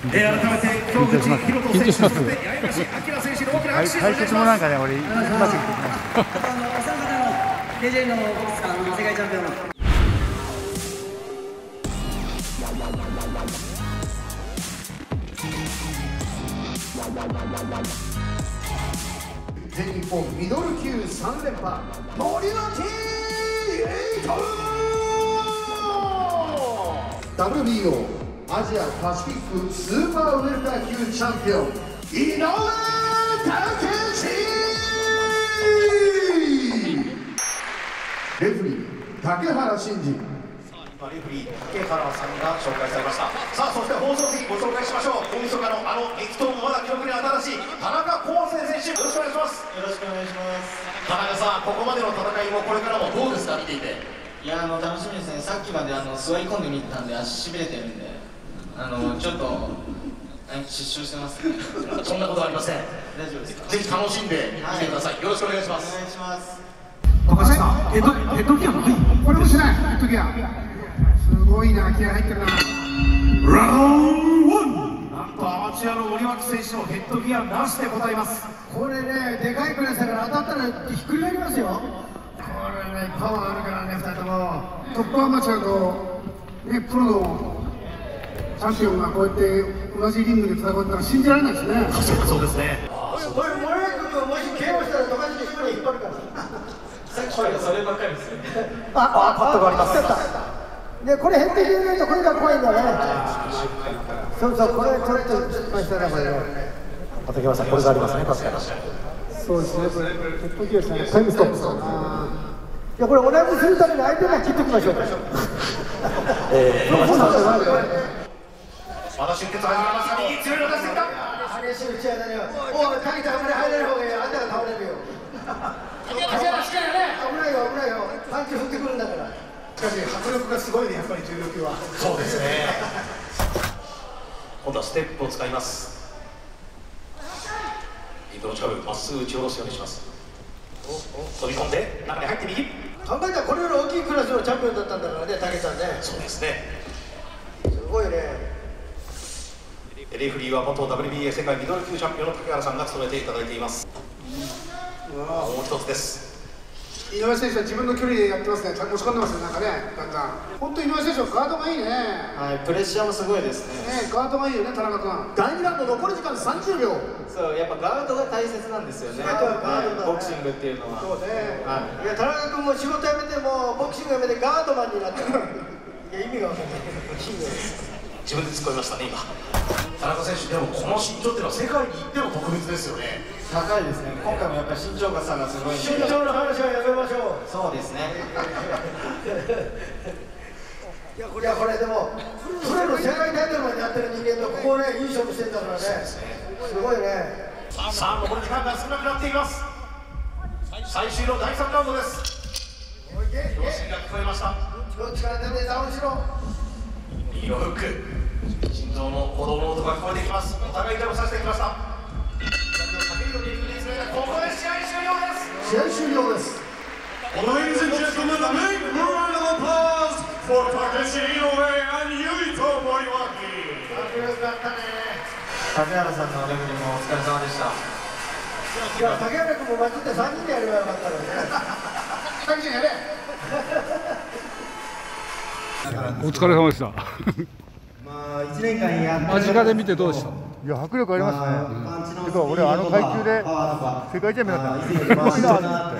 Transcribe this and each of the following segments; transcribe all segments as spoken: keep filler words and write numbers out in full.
改めて京口博人選手、そして八重樫明選手の大きな拍手をお願いします。 解説もなんかね、俺うまくいってきました。 お三方のレジェンドのボクサーの世界チャンピオンの全日本ミドル級さん連覇森脇エイト ダブリュービーオー アジアパシフィックスーパーウェルター級チャンピオン井上武志。レフリー竹原慎二。レフリー竹原さんが紹介されました。さあそして放送席ご紹介しましょう。大晦日のあの激闘もまだ記憶に新しい田中康生選手、よろしくお願いします。 よろしくお願いします。 田中さん、ここまでの戦いもこれからもどうですか、見ていて。 いや、あの楽しみですね。さっきまであの座り込んでみたんで足しびれてるんで、あのちょっと失笑してますね。 そんなことはありません。 大丈夫ですか。 ぜひ楽しんで見てください。よろしくお願いします。 お願いします。 高橋さん、ヘッドヘッドギアない。これもしない。ヘッドギア。すごいな、気合入ってるな。 ラウンドワン。なんとアマチュアの森脇選手のヘッドギアなしで答えます。 これね、でかいクラスだから当たったらひっくり返りますよ。これね、パワーあるからね、ふたりとも。トップアマチュアと、ね、プロのチャンピオンがこうやって同じリングで戦うってのは信じられないですね。 確かにそうですね。 これ、森脇君がもしケーオしたら、高橋君に引っ張るから。 さっきからそればっかりですよね。 あ、あ、カットがあります。で、これ減ってくれないとこれが怖いんだね。そうそう、これちょっと失敗したらこれね。 畠山さん、これがありますね、確かに。 そうですね、これヘッドギアですね。タイムストップ。いや、これ同じするために相手が切っておきましょうか。 ええ、 そうなんじゃないよ。 まだ出血始まりますが、右強いの出してきた。 激しい打ち合いだね。おい、かけてあんまり入れない方がいいよ。あんたが倒れるよ。足がしかね。危ないよ、危ないよ。パンチ振ってくるんだから。しかし迫力がすごいね、やっぱり重量級は。 そうですね。今度はステップを使います。リンドの近く、まっすぐ打ち下ろすようにします。飛び込んで、中に入って右。 考えたらこれより大きいクラスのチャンピオンだったんだからね、武さんね。 そうですね。 すごいね。 レフリーは元 ダブリュービーエー 世界ミドル級チャンピオンの竹原さんが務めていただいています。もう一つです。 井上選手は自分の距離でやってますね。持ち込んでますね、なんかね、だんだん。本当に井上選手はガードがいいね。 はい、プレッシャーもすごいですね。 ね、ガードがいいよね、田中君。だいにラウンド残り時間さんじゅうびょう。 そう、やっぱガードが大切なんですよね。 ガードガードだね。 ボクシングっていうのは。 そうね。 はい。 いや、田中君も仕事辞めてもボクシング辞めてガードマンになった。いや、意味がわかんない。 自分で突っ込みましたね、今。田中選手、でもこの身長っていうのは世界に行っても特別ですよね。 高いですね。今回もやっぱり身長差がすごいんで。 身長の話はやめましょう。 そうですね。 いや、これはこれでもプロの世界タイトルまでやってる人間とここをね、いい勝負してんだからね。すごいね。 さあ、残り時間が少なくなっています。最終のだいさんラウンドです。両親が聞こえました。 どっちから出てダウンしろ。 右のフック、心臓の鼓動の音が聞こえてきます。お互い手を差してきました。ここで試合終了です。 試合終了です。 Ladies and gentlemen, a big round of applause for Takeshi Inoue and Yuito Moriwaki. 竹原さんのレベルもお疲れ様でした。 いや、竹原君も待ってさんにんでやればよかったのにね。竹ちゃんやれ。 お疲れ様でした。 まあいちねんかんやって間近で見てどうでした？ いや迫力ありますね。てか俺あの階級で世界チャンピオンだった。すごいなって。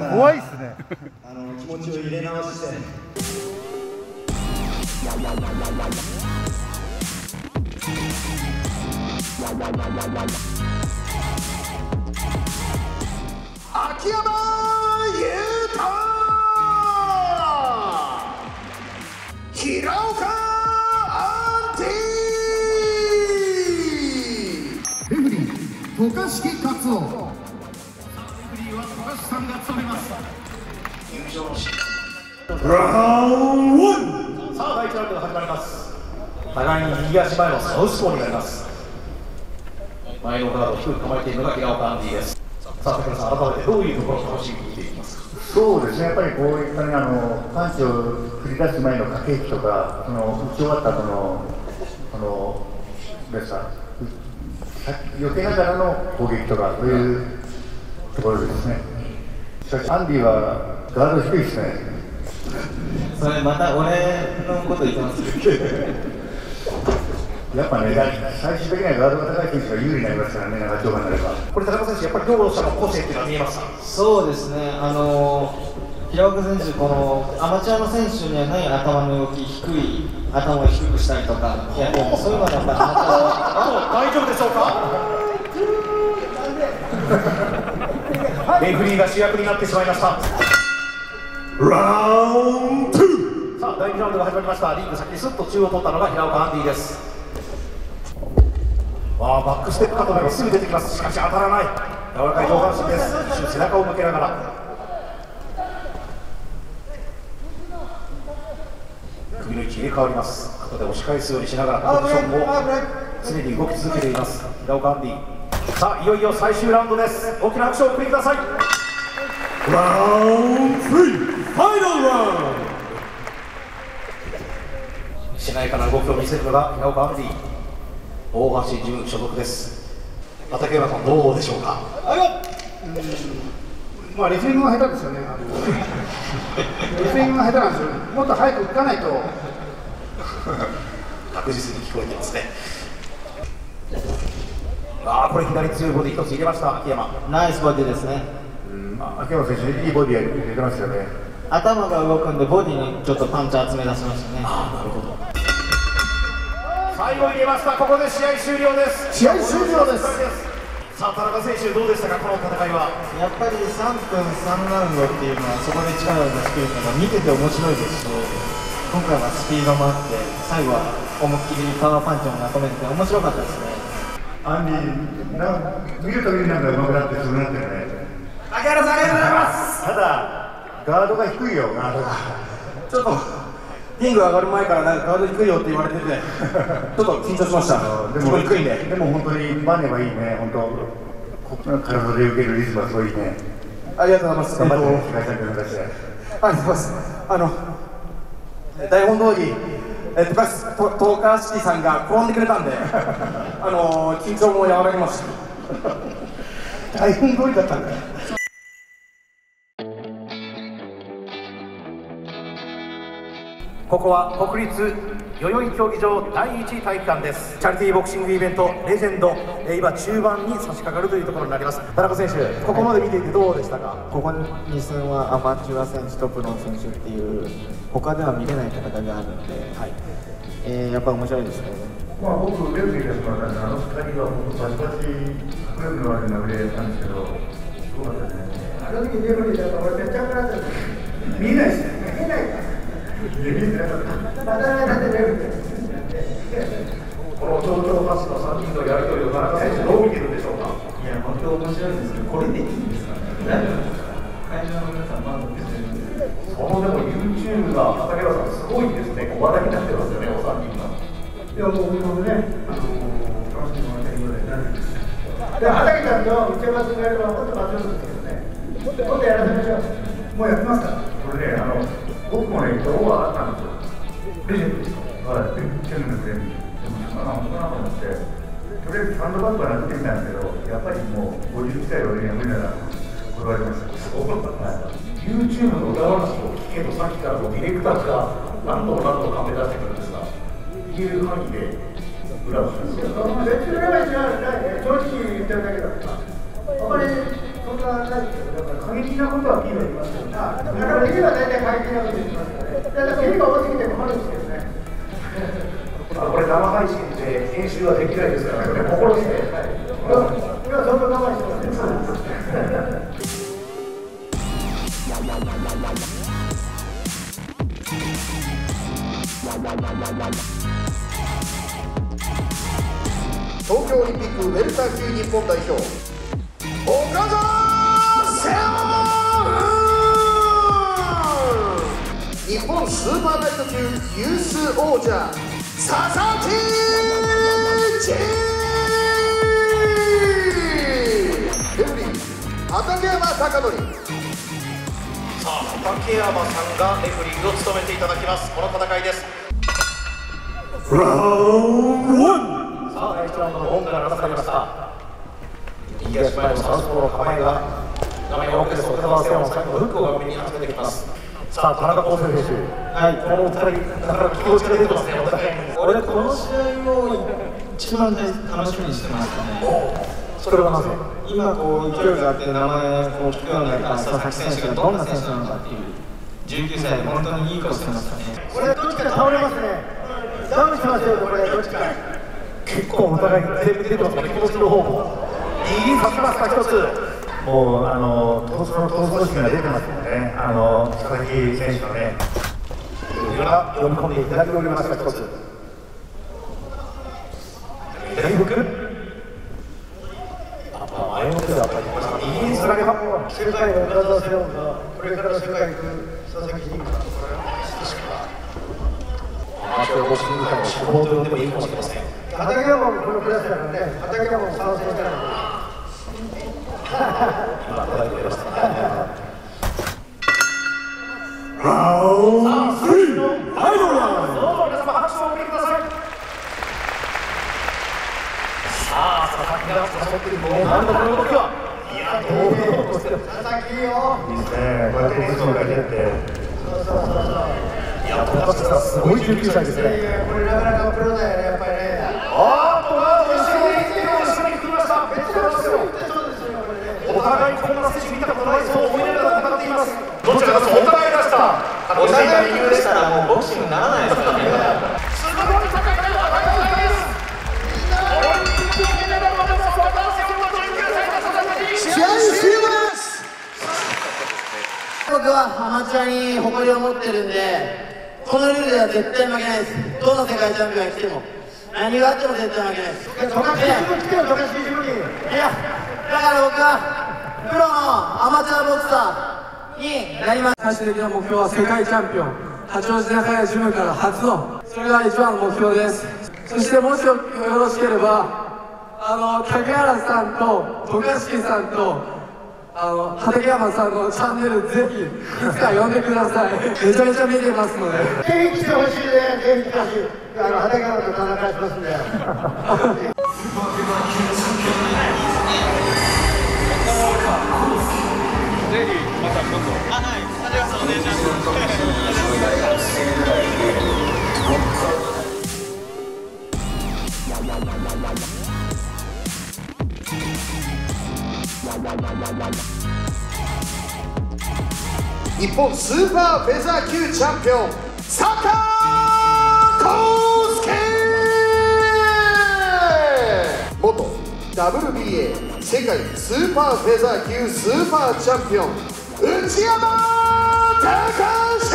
怖いっすね。 あの気持ちを入れ直して。 秋山優太、平岡アンティ。 レフリー渡嘉敷勝夫。 レフリーは渡嘉敷さんが務めます。入場のシーン。ラウンドワン。さあ、だいいちラウンドが始まります。互いに右足前のサウスポーになります。前のガードを低く構えているのが平岡アンディです。さあ、竹野さん、改めてどういうところを楽しみに見ていきますか。 そうですね、やっぱりこういったね、あのパンチを繰り出す前の駆け引きとか、その打ち終わった後のこのレスター避けながらの攻撃とかそういうところですね。しかしアンディはガード低いですね。 それまた俺のこと言ってますやっぱね、最終的にはガードが高い選手が有利になりますからね、長丁場になれば。これ、田中選手、やっぱり両者の個性っていうのは見えますか？ そうですね、あの平岡選手、このアマチュアの選手にはない頭の動き、低い頭を低くしたりとかやってるんで、そういうのはやっぱり大丈夫でしょうか？レフリーが主役になってしまいました。ラウンドツー。さあ、だいにラウンドが始まりました。リング先にスッと中央を取ったのが平岡アンディです。ああ、バックステップかと思えばすぐ出てきます。しかし当たらない。柔らかい上半身です。背中を向けながら首の位置入れ替わります。肩で押し返すようにしながらポジションを常に動き続けています平岡アンディ。さあ、いよいよ最終ラウンドです。大きな拍手をお送りください。ラウンドスリー、ファイナルラウンド。しなやかな動きを見せるのが平岡アンディ、大橋純所属です。畠山さん、どうでしょうか？ まあレスリングが下手ですよね。レスリングが下手なんですよ。もっと早く打たないと。 確実に聞こえてますね。ああ、これ左強いボディ一つ入れました秋山。 ナイスボディですね。 うん、秋山選手いいボディ入れてますよね。 頭が動くんでボディにちょっとパンチ集め出しましたね。 ああ、なるほど。最後入れました。ここで試合終了です。 試合終了です。 さあ、田中選手どうでしたか、この戦いは？ やっぱりさんぷんさんラウンドっていうのはそこで力を出し切るのが見てて面白いですし、今回はスピードもあって最後は思いっきりパワーパンチをまとめて面白かったですね。 アンディ、な見るときになんか上手くなってすごくなってるね。 竹原さんありがとうございます。 ただガードが低いよ、ガードが。 ちょっとリング上がる前からなんかガード低いよって言われててちょっと緊張しました。 でも低いね。でも本当にバネはいいね。本当体で受けるリズムはすごいね。 ありがとうございます。 頑張って世界チャンピオン目指して。 ありがとうございます。あの台本通り、えっと、東川式さんが転んでくれたんで、あの緊張も和らぎました。台本通りだったんだよ。 ここは国立代々木競技場だいいち体育館です。チャリティーボクシングイベントレジェンド、えー、今中盤に差し掛かるというところになります。田中選手、ここまで見ていてどうでしたか？ ここに戦はアマチュア選手とプロ選手っていう他では見れない戦いがあるので、はい、えー、やっぱ面白いですね。 まあ僕レフリーですからね、あのふたりが本当バチバチ迫力のある殴り合いたんですけど、すごかったですね。 あの時レフリーだと俺めっちゃ怒られたんですよ。見えないですね。見えないから。見えないから。まただってレフリー。 この頂上パスのさんにんのやり取りを田中選手どう見てるんでしょうか？ いや、本当面白いんですけど、これでいいんですかね。大丈夫ですか？会場の皆さん満足してるんで。 そのでも YouTube が畠山さんすごいですね。こう話題になってますよね、お三人が。 いやもう僕もね、あの楽しんでもらいたいぐらいなんです。で、畠ちゃんと内山君がやるのは本当バズるんですけどね。もっとやらせましょう。もうやってますから。 これね、あの僕もね、情報があったんですよ。レジェンドですか？はい、チェンのプレミア。あ、本当なと思って、とりあえずサンドバッグはなってみたんですけど、やっぱりもうごじゅっさい俺には無理だなと断りました。はい、YouTube の裏話を聞けとさっきからディレクターが何度も何度もカンペ出してくるんですが、言える範囲で裏をするんですよ。 別に裏話はないね、正直言ってるだけだから。あまりそんなないですよ。だから過激なことは P は言いますけど、だから P は大体過激なこと言いますよね。だから P が多すぎて困るんですけどね。 あ、これ生配信で編集はできないですからね、心して。はい、 今は相当我慢してますね。 東京オリンピックウェルター級日本代表岡澤セオン、日本スーパーライト級ユース王者佐々木千レフリー畠山貴則。 さあ、畠山さんがレフリングを務めていただきます。この戦いです。 ラウンドワン。さあ第いちラウンドの本から離されました。右足前のサウスポーの構えが画面奥です。岡澤セオン最後のフックを画面に始めてきます。さあ田中康生選手、はい、このふたりなかなか気持ちが出てますね。 俺この試合を一番楽しみにしてましたね。 それはなぜ？ 今こう勢いがあって名前こう聞くようになった佐々木選手がどんな選手なのかっていうじゅうきゅうさいで本当にいいことしてましたね。 これどっちか倒れますね。ダウンしますよこれどっちか。 結構お互い全部出てますね。気持ちの方も右に刺しました一つ。もうあの闘争の闘争心が出てますよね。あの佐々木選手のね。読み込んで左に降りました一つ。左フック。前の手で当たりました。右につられば世界の岡澤セオンがこれから世界に行く佐々木にアマチュアボクシング界の志望と呼んでもいいかもしれません。 畠山もこのクラスだからね。畠山も参戦じゃない今捉えてくれました。ラウンドスリーのファイナルラウンド。どうぞ皆様拍手をお送りください。さあ佐々木が誘っているもうなんだこの動きは。いやどうもしてる。 佐々木よ。 いいですね。こうやって武士のが出て。いやこの人はすごいじゅうきゅうさいですね。 いやこれなかなかプロだよねやっぱりね。 あーっとな後ろに後ろに来ました。めっちゃ来ますよ。お互いこんな選手見たことないそう思いながら戦っています。どちらかというとお互い出した。 お互い理由でしたらもうボクシングにならないですからね。 すごい戦いは戦いです。オリンピック金メダルを目指す渡辺選手はじゅうきゅうさいの佐々木。 試合終了です。僕はアマチュアに誇りを持ってるんでこのルールでは絶対負けないです。どの世界チャンピオンが来ても何があっても絶対負けないです。いやだから僕はプロのアマチュアボクサーになります。最終的な目標は世界チャンピオン八王子中谷ジムから初のそれが一番の目標です。そしてもしよろしければあの竹原さんと渡嘉敷さんとあの畠山さんのチャンネルぜひいつか呼んでください。めちゃめちゃ見てますのでぜひ来てほしいね。ぜひ来てほしい。あの畠山と戦いしますんでぜひまた今度。あ、はい、ありがとうございます。 日本スーパーフェザー級チャンピオン佐藤康介、元 ダブリュービーエー 世界スーパーフェザー級スーパーチャンピオン内山隆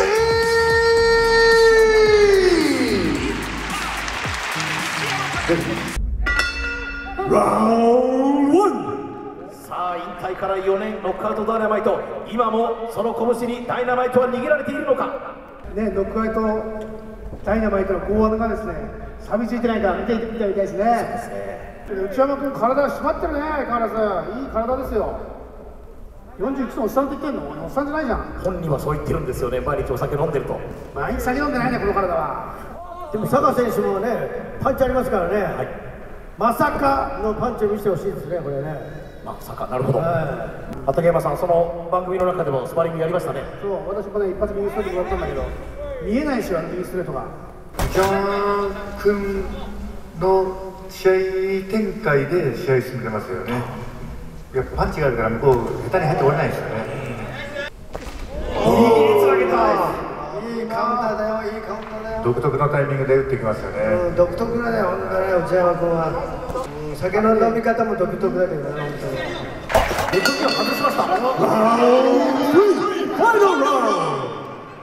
ラウンドワン。さあ引退からよねんノックアウトダイナマイト、今もその拳にダイナマイトは握られているのかね。ノックアウトダイナマイトの剛腕がですね錆びついてないか見てみたいですね。内山君体が締まってるね。相変わらずいい体ですよ。よんじゅういくつのおっさんって言ってんの？おっさんじゃないじゃん。 本人はそう言ってるんですよね。毎日お酒飲んでると。 毎日酒飲んでないねこの体は。でも佐賀選手もねパンチありますからね、はい、まさかのパンチを見せてほしいですねこれね。 まさか、なるほど。畠山さん、その番組の中でもスパーリングやりましたね。 そう、私もね一発右ストレートもらったんだけど見えないしよ右ストレートが。 内山君の試合展開で試合進んでますよね。やっぱパンチがあるから向こう下手に入っておれないですよね。 右につなげた。いいカウンターだよ、いいカウンターだよ。 独特のタイミングで打ってきますよね。 うん、独特だね、本当ね、内山君は。うん、酒の飲み方も独特だけどね、本当に。 ヘッドギア外しました。ラウンドスリー、ファイナルラウンド。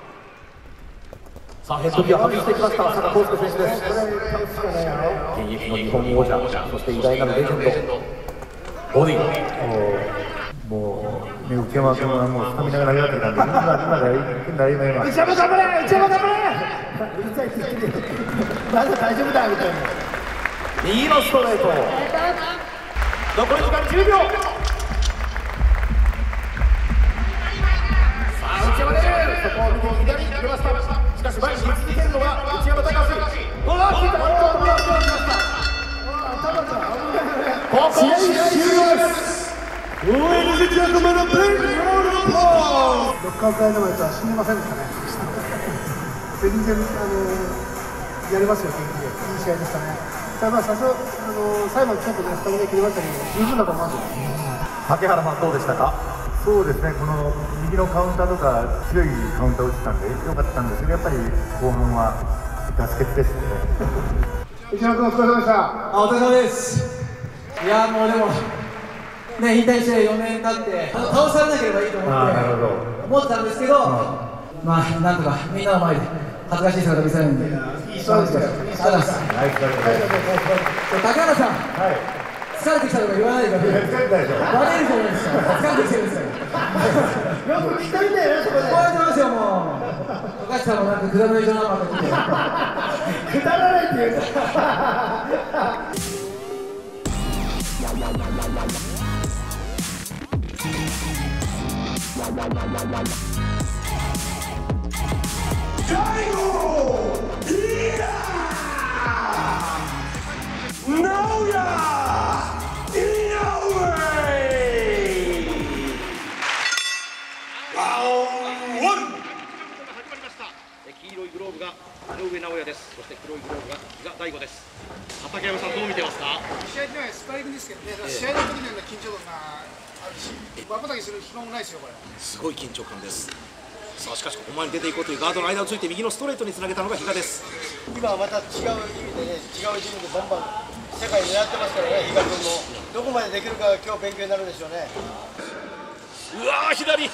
さあヘッドギア外してきました佐賀康介選手です。現役の日本王者、そして偉大なるレジェンドボディもうね、内山君はもうスタミナがなくなってきたんで、今今だよ、行くんだ今今。 内山頑張れ、内山頑張れ。うるさいって言ってる。まだ大丈夫だみたいな。 右のストレート。残り時間じゅうびょう。さあ内山です。そこを見て左に出ました。しかし前に続けるのが内山隆。 ロッカー会の前とは死んでませんでしたね。全然あのやりますよ、元気でいい試合でしたね。ただまあさすがあの最後ちょっとねスタミナ切れましたけど十分だと思いますよ。 竹原さんどうでしたか？ そうですね、この右のカウンターとか強いカウンターを打ってたんで良かったんですけど、やっぱり後半はガス欠ですね。 内山君お疲れ様でした。 あ、お疲れ様です。いやもうでもね、引退してよねん経って倒されなければいいと思って思ってたんですけど、まあなんとかみんなの前で恥ずかしい姿見せるんで、いい勝負でした。高原さん、疲れてきたとか言わないでください。バレるじゃないですか。疲れてきてるんですよ。よく聞かれたよね、そこで。覚えてますよ、もう。高橋さんもなんかくだらない情報ばっかり見て。くだらないって言うか。 黄色いグローブが井上尚弥です。そして黒いグローブが比嘉大吾です。畠山さんどう見てますか？ 試合ではスパリングですけどね、試合の時のような緊張感があるし、バカたぎする暇もないですよこれ。 すごい緊張感です。さあしかしここ前に出ていこうというガードの間をついて右のストレートにつなげたのが比嘉です。 今はまた違う意味でね、違うチームでバンバン世界狙ってますからね、比嘉君もどこまでできるかが今日勉強になるでしょうね。 うわー左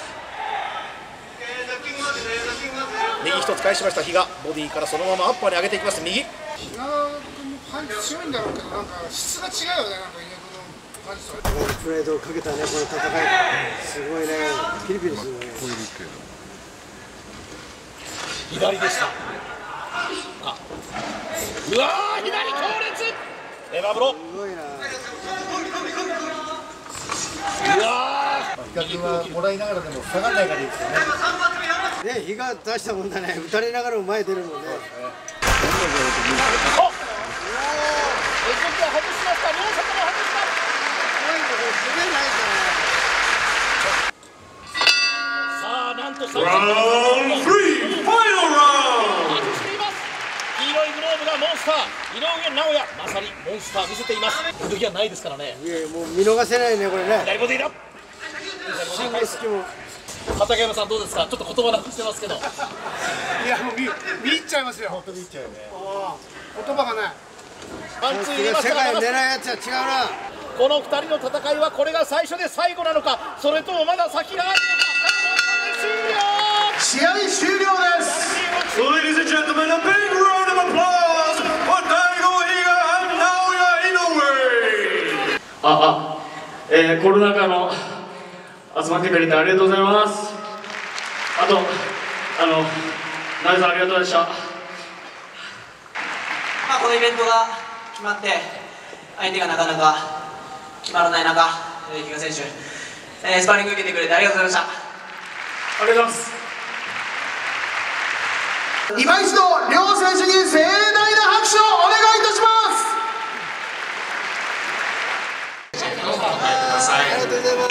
右一つ返しました比嘉、ボディからそのままアッパーに上げていきます。右比嘉君もパンチ強いんだろうけど、なんか質が違うよね、なんか比嘉君のパンチと。 プライドをかけたね、この戦い、すごいね、ピリピリするね。 左でした。あうわー左強烈エバブロ。 すごいな。 うわー比嘉君はもらいながらでも下がらないからいいですよね。 ね、比嘉出したもんだね、打たれながらも前出るもんね。 おっさあなんとラウンドスリーファイナルラウンド外しています。黄色いグローブがモンスター井上尚弥、まさにモンスター見せています。時はないですからね。 いやもう見逃せないねこれね。 左ボディだ。 シングルスキも畠山さんどうですか？ちょっと言葉なくしてますけど。 いやもう見見入っちゃいますよ。本当に見入っちゃうよね。言葉がない。 ワンツー入れました世界が、 狙うやつは違うな。 このふたりの戦いはこれが最初で最後なのか、それともまだ先があるのか。 試合終了です。 Ladies and gentlemen, a big round of applause for Daigo Higa and Naoya Inoue. あ、あ、えー、コロナ禍の集まってくれてありがとうございます。あと、あの、ナイさんありがとうでした。まあ、このイベントが決まって、相手がなかなか決まらない中、比嘉選手、えー、スパーリング受けてくれてありがとうございました。 ありがとうございます。 今一度両選手に盛大な拍手をお願いいたします。 ありがとうございます。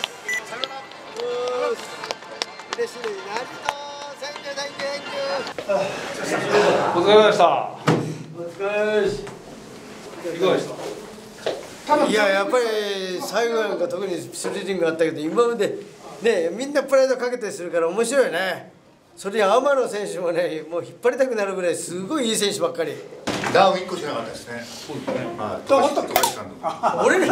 嬉しい。何とセンキューセンキューセンキュー。 お疲れ様でした。 お疲れ様です。 いかがでした？ いややっぱり最後なんか特にスリリングあったけど、今までねみんなプライドかけてするから面白いね。それに天野選手もねもう引っ張りたくなるぐらいすごいいい選手ばっかり。 ダウンいっこしなかったですね。そうですね。はい。飛ばした飛ばしたん俺の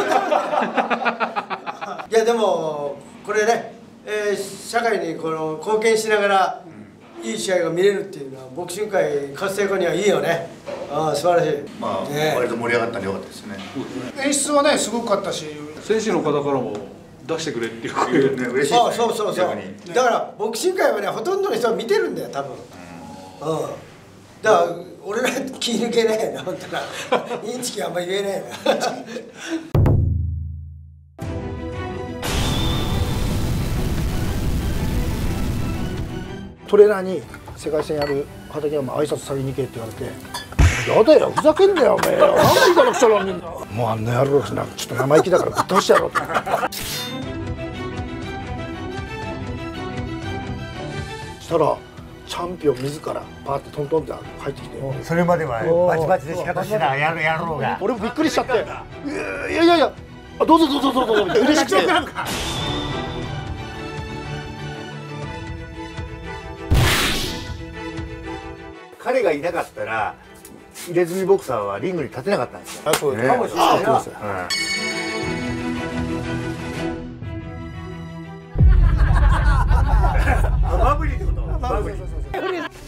いやでもこれね、えー、社会にこの貢献しながらいい試合が見れるっていうのはボクシング界活性化にはいいよね。ああ素晴らしい。 まあ、 ね、 割と盛り上がったんでよかったですね。 演出はねすごかったし、 選手の方からも出してくれっていう声ね、 嬉しいですね。 ああそうそうそう。だからボクシング界はねほとんどの人は見てるんだよ多分。うん。だから俺ら気抜けないな、本当な。インチキあんま言えないな。 トレーナーに世界戦やる畠山挨拶されに行けって言われて、 やだよ、ふざけんなよおめえよ。なんでいいからくちゃらんねんだ。もうあんな野郎なんかちょっと生意気だからぶっ倒してやろうって。したらチャンピオン自らパーってトントンって入ってきて、 それまではバチバチで仕方してたやるやろうが。 俺もびっくりしちゃって、いやいやいや、どうぞどうぞどうぞどうぞ嬉しくて。 彼がいなかったら入れ墨ボクサーはリングに立てなかったんですよ。 あ、そうです。かもしれないな。 バブリーってこと？バブリー。